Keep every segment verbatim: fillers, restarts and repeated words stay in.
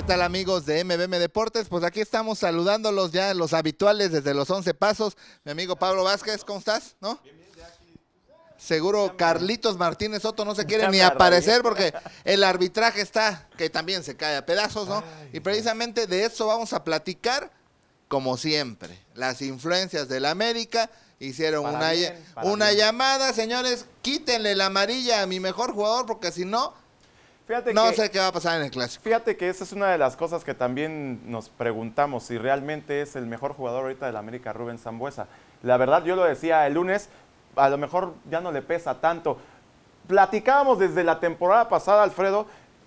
tal, amigos de M B M Deportes? Pues aquí estamos saludándolos ya, los habituales desde los once pasos. Mi amigo Pablo Vázquez, ¿cómo estás? ¿No? Bien, bien, ya aquí. Seguro Carlitos Martínez Soto no se quiere ni aparecer porque el arbitraje está, que también se cae a pedazos, ¿no? Ay, y precisamente de eso vamos a platicar, como siempre. Las influencias del América hicieron para una, bien, una llamada, señores, quítenle la amarilla a mi mejor jugador porque si no... Fíjate no que, sé qué va a pasar en el clásico. Fíjate que esa es una de las cosas que también nos preguntamos, si realmente es el mejor jugador ahorita del América, Rubén Sambueza. La verdad, yo lo decía el lunes, a lo mejor ya no le pesa tanto. Platicábamos desde la temporada pasada, Alfredo,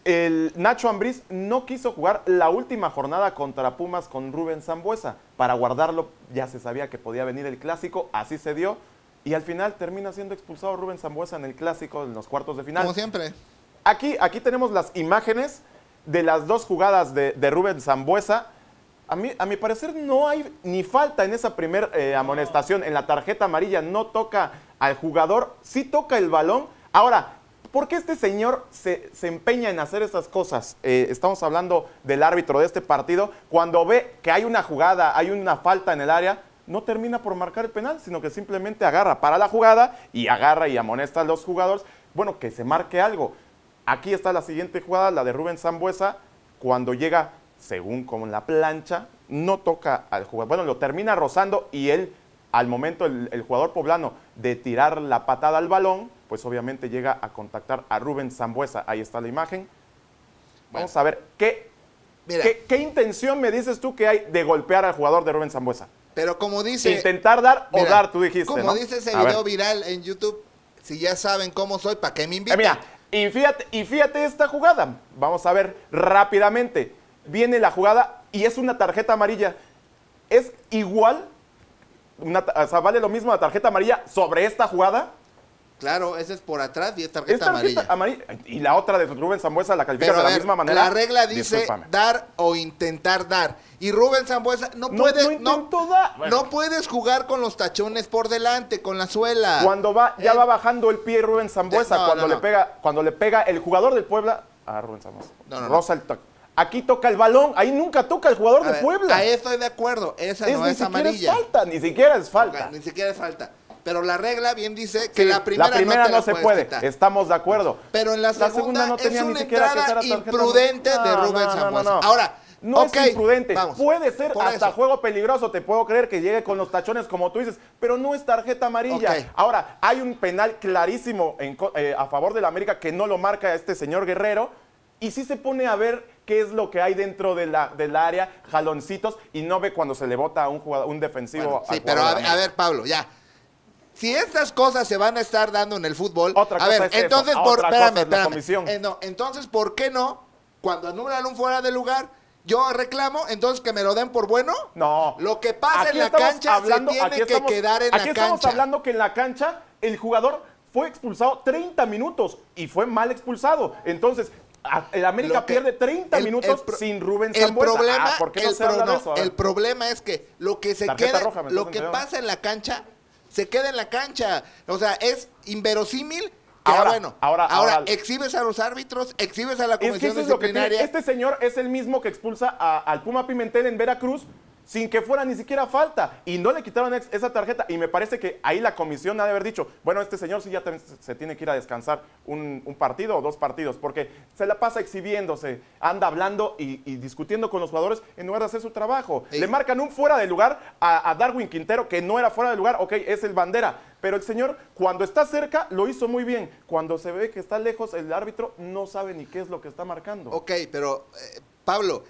el Nacho Ambriz no quiso jugar la última jornada contra Pumas con Rubén Sambueza. Para guardarlo, ya se sabía que podía venir el clásico, así se dio. Y al final termina siendo expulsado Rubén Sambueza en el clásico, en los cuartos de final. Como siempre. Aquí, aquí tenemos las imágenes de las dos jugadas de, de Rubén Sambueza. A, mí, a mi parecer no hay ni falta en esa primera eh, amonestación, en la tarjeta amarilla. No toca al jugador, sí toca el balón. Ahora, ¿por qué este señor se, se empeña en hacer estas cosas? Eh, estamos hablando del árbitro de este partido. Cuando ve que hay una jugada, hay una falta en el área, no termina por marcar el penal, sino que simplemente agarra para la jugada y agarra y amonesta a los jugadores. Bueno, que se marque algo. Aquí está la siguiente jugada, la de Rubén Sambueza, cuando llega, según como en la plancha, no toca al jugador. Bueno, lo termina rozando y él, al momento, el, el jugador poblano de tirar la patada al balón, pues obviamente llega a contactar a Rubén Sambueza. Ahí está la imagen. Vamos bueno. a ver, ¿qué, ¿qué, ¿qué intención me dices tú que hay de golpear al jugador de Rubén Sambueza? Pero como dice... Intentar dar mira, o dar, tú dijiste, Como ¿no? dice ese a video ver. viral en YouTube, si ya saben cómo soy, ¿para qué me invitan? Eh, mira, Y fíjate, y fíjate esta jugada. Vamos a ver rápidamente. Viene la jugada y es una tarjeta amarilla. Es igual, una, o sea, vale lo mismo la tarjeta amarilla sobre esta jugada. Claro, esa es por atrás y es tarjeta, es tarjeta amarilla. amarilla. Y la otra de Rubén Sambueza la califica de la ver, misma manera. La regla dice Discúlpame. dar o intentar dar. Y Rubén Sambueza no, no puede, no, no, dar. Bueno. no puedes jugar con los tachones por delante, con la suela. Cuando va, ya eh, va bajando el pie Rubén Sambueza, no, cuando no, no. le pega, cuando le pega el jugador del Puebla a Rubén Sambueza. No, no, Rosa el toque. Aquí toca el balón, ahí nunca toca el jugador a de ver, Puebla. Ahí estoy de acuerdo, esa es, no ni es amarilla. Es falta, ni siquiera es falta. Ni siquiera es falta. Pero la regla bien dice que sí, la primera, la primera no, no se puede, quitar. Estamos de acuerdo. Pero en la segunda, la segunda no tenía es una ni siquiera entrada que imprudente no, de Rubén no, Sambueza. No, no, no. Ahora, no okay, es imprudente, vamos, puede ser hasta eso. juego peligroso, te puedo creer que llegue con los tachones como tú dices, pero no es tarjeta amarilla. Okay. Ahora, hay un penal clarísimo en, eh, a favor de la América que no lo marca este señor Guerrero, y sí se pone a ver qué es lo que hay dentro de la, del área, jaloncitos, y no ve cuando se le bota a un, jugador, un defensivo. Bueno, sí, pero a, a ver, Pablo, ya. Si estas cosas se van a estar dando en el fútbol, Otra a ver, es entonces, eso. por, Otra espérame, cosa es la espérame. comisión. Eh, no, entonces, ¿por qué no? Cuando anulan un fuera de lugar, yo reclamo, entonces que me lo den por bueno. No. Lo que pasa aquí en la cancha hablando, se tiene estamos, que quedar en aquí la estamos cancha. hablando que en la cancha el jugador fue expulsado treinta minutos y fue mal expulsado. Entonces, el América que, pierde treinta el, minutos el, sin Rubén Sambueza. El problema, ah, ¿por qué no el, se habla no, de eso? El problema es que lo que se Tarjeta queda, roja, lo que pasa en la cancha, se queda en la cancha. O sea, es inverosímil que, ahora, bueno, ahora, ahora, ahora exhibes a los árbitros, exhibes a la comisión es que disciplinaria. Es este señor es el mismo que expulsa a, al Puma Pimentel en Veracruz sin que fuera ni siquiera falta, y no le quitaron ex, esa tarjeta, y me parece que ahí la comisión ha de haber dicho, bueno, este señor sí ya se tiene que ir a descansar un, un partido o dos partidos, porque se la pasa exhibiéndose, anda hablando y, y discutiendo con los jugadores en lugar de hacer su trabajo. Sí. Le marcan un fuera de lugar a, a Darwin Quintero, que no era fuera de lugar, ok, es el bandera, pero el señor cuando está cerca lo hizo muy bien, cuando se ve que está lejos el árbitro no sabe ni qué es lo que está marcando. Ok, pero eh, Pablo,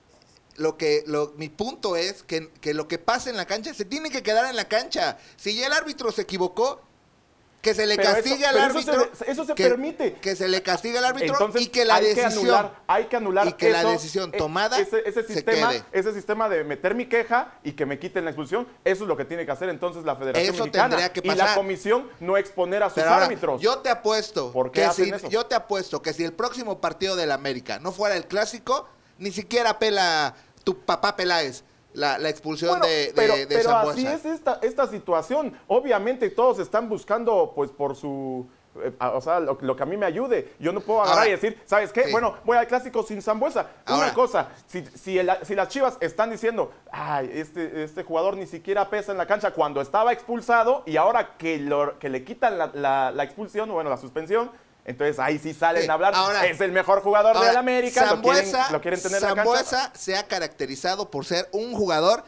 Lo que, lo, mi punto es que, que lo que pasa en la cancha se tiene que quedar en la cancha. Si ya el árbitro se equivocó, que se le pero castigue eso, al árbitro. Eso se, eso se que, permite. Que se le castigue al árbitro. Entonces, y que la hay decisión. Que anular, hay que anular y que eso, la decisión tomada ese, ese sistema, se quede. Ese sistema de meter mi queja y que me quiten la expulsión, eso es lo que tiene que hacer entonces la Federación eso Mexicana. Tendría que pasar. Y la comisión no exponer a sus pero ahora, árbitros. Yo te apuesto. ¿Por qué que hacen si, eso? Yo te apuesto que si el próximo partido del América no fuera el clásico, ni siquiera pela tu papá Peláez. La, la expulsión bueno, de, de, pero, de pero Sambueza. así es esta, esta situación. Obviamente todos están buscando, pues, por su eh, o sea, lo, lo que a mí me ayude. Yo no puedo agarrar Ahora, y decir, ¿sabes qué? sí. Bueno, voy al clásico sin Sambuesa. Ahora. Una cosa, si, si, el- si las Chivas están diciendo, ay, este, este jugador ni siquiera pesa en la cancha cuando estaba expulsado y ahora que, lo, que le quitan la, la, la expulsión, bueno, la suspensión, entonces ahí sí salen Sí, a hablar. ahora- es el mejor jugador Ahora, de la América, Sambuesa, lo quieren, lo quieren tener en la cancha. Sambuesa se ha caracterizado por ser un jugador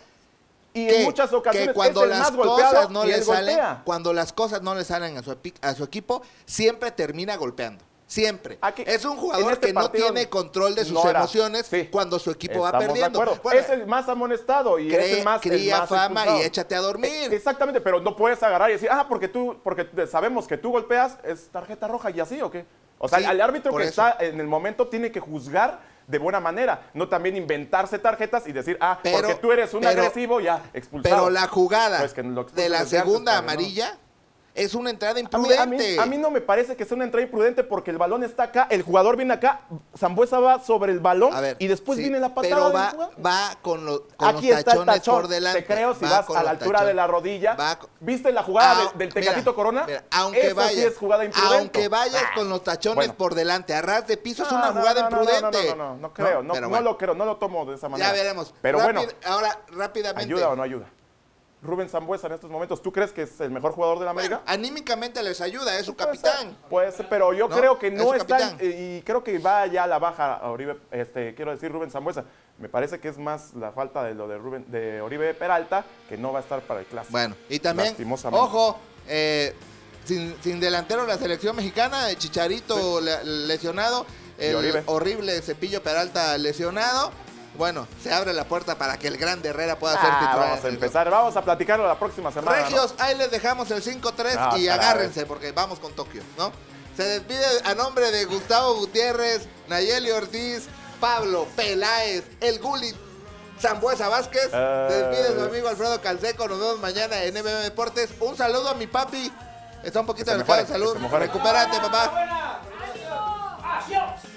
Y que, en muchas ocasiones que cuando es el las más golpeado cosas no y le él salen, golpea. cuando las cosas no le salen a su, epi- a su equipo, siempre termina golpeando. Siempre. Aquí, es un en jugador este que no partido tiene control de sus no era. emociones Sí. cuando su equipo va Estamos perdiendo. de acuerdo. Bueno, es el más amonestado y es cree- el más el cría más fama expulsado. y échate a dormir. Eh, Exactamente, pero no puedes agarrar y decir, ah, porque tú, porque sabemos que tú golpeas, es tarjeta roja y así, ¿o qué? O sea, Sí, el árbitro por que eso. está en el momento tiene que juzgar de buena manera, no también inventarse tarjetas y decir, ah, Pero- porque tú eres un pero- agresivo, ya, expulsado. Pero la jugada Pues que lo expulsen de la desde antes segunda para que no- amarilla es una entrada A mí, imprudente. a, mí, a mí no me parece que sea una entrada imprudente porque el balón está acá, el jugador viene acá, Sambuesa va sobre el balón A ver, y después sí, viene la patada pero del va, jugador. va con, lo- con Aquí los está el tachones tachón, por delante. te creo si Va vas con a la los altura de tachones. la rodilla. Va con- ¿Viste la jugada Ah, de- del mira, Tecatito Corona? mira, aunque Esa vayas, sí es jugada imprudente. aunque vayas Ah, con los tachones bueno. por delante, a ras de piso, es No, una no, jugada no, no, imprudente. No, no, no, no, no creo, no, Pero no bueno, lo creo, no lo tomo de esa manera. ya veremos. Pero Rápid- bueno, ahora rápidamente. ¿ayuda o no ayuda? Rubén Sambuesa en estos momentos, ¿tú crees que es el mejor jugador de la América? Bueno, anímicamente les ayuda, es su Puede capitán. ser, Puede ser, pero yo ¿No? creo que Es no su está, capitán. y creo que va ya a la baja a Oribe, este, quiero decir Rubén Sambuesa. Me parece que es más la falta de lo de Rubén, de Oribe Peralta, que no va a estar para el clásico. Bueno, y también, Lastimosamente. ojo, eh, sin, sin delantero la selección mexicana, el Chicharito le- lesionado, el Oribe. horrible Cepillo Peralta lesionado. Bueno, se abre la puerta para que el grande Herrera pueda ser Ah, titular. vamos a empezar, vamos a platicarlo la próxima semana. ¿no? Regios, ahí les dejamos el cinco tres Ah, y caray. agárrense porque vamos con Tokio, ¿no? Se despide a nombre de Gustavo Gutiérrez, Nayeli Ortiz, Pablo Peláez, el Guli, Sambuesa Vázquez. Eh. Se despide su amigo Alfredo Calseco. Nos vemos mañana en M M Deportes. Un saludo a mi papi. Está un poquito Que se delicado de mejore, salud. que se mejore. Recupérate, papá. ¡Acción!